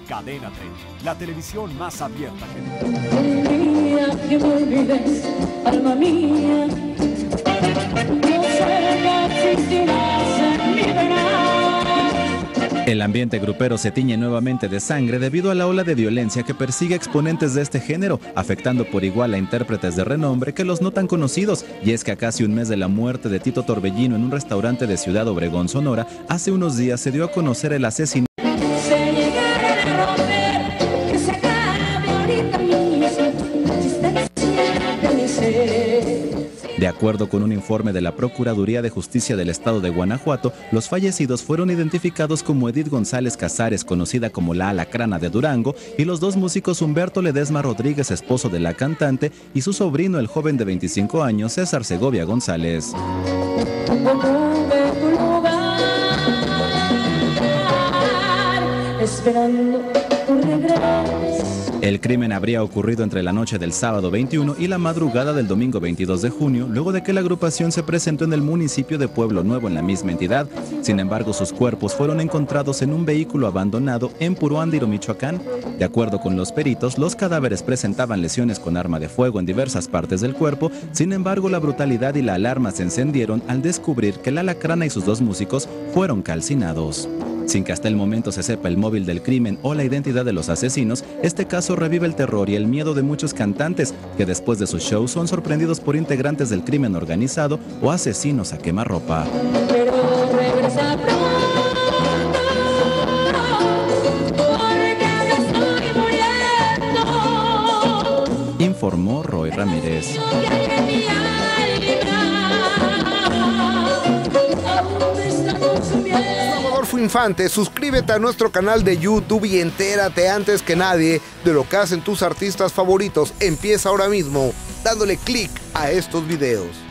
Cadena 30, la televisión más abierta que nunca. El día que me olvides, alma mía, no sé qué existirás en mi verano. El ambiente grupero se tiñe nuevamente de sangre debido a la ola de violencia que persigue exponentes de este género, afectando por igual a intérpretes de renombre que los no tan conocidos. Y es que a casi un mes de la muerte de Tito Torbellino en un restaurante de Ciudad Obregón, Sonora, hace unos días se dio a conocer el asesinato. De acuerdo con un informe de la Procuraduría de Justicia del Estado de Guanajuato, los fallecidos fueron identificados como Edith González Casares, conocida como la Alacrana de Durango, y los dos músicos Humberto Ledesma Rodríguez, esposo de la cantante, y su sobrino, el joven de 25 años, César Segovia González. Esperando tu regreso. El crimen habría ocurrido entre la noche del sábado 21 y la madrugada del domingo 22 de junio, luego de que la agrupación se presentó en el municipio de Pueblo Nuevo en la misma entidad. Sin embargo, sus cuerpos fueron encontrados en un vehículo abandonado en Puruándiro, Michoacán. De acuerdo con los peritos, los cadáveres presentaban lesiones con arma de fuego en diversas partes del cuerpo. Sin embargo, la brutalidad y la alarma se encendieron al descubrir que la Alacrana y sus dos músicos fueron calcinados. Sin que hasta el momento se sepa el móvil del crimen o la identidad de los asesinos, este caso revive el terror y el miedo de muchos cantantes que después de sus shows son sorprendidos por integrantes del crimen organizado o asesinos a quemarropa. Pero regresa pronto, porque me estoy muriendo. Informó Roy Ramírez. Infante, suscríbete a nuestro canal de YouTube y entérate antes que nadie de lo que hacen tus artistas favoritos. Empieza ahora mismo dándole clic a estos videos.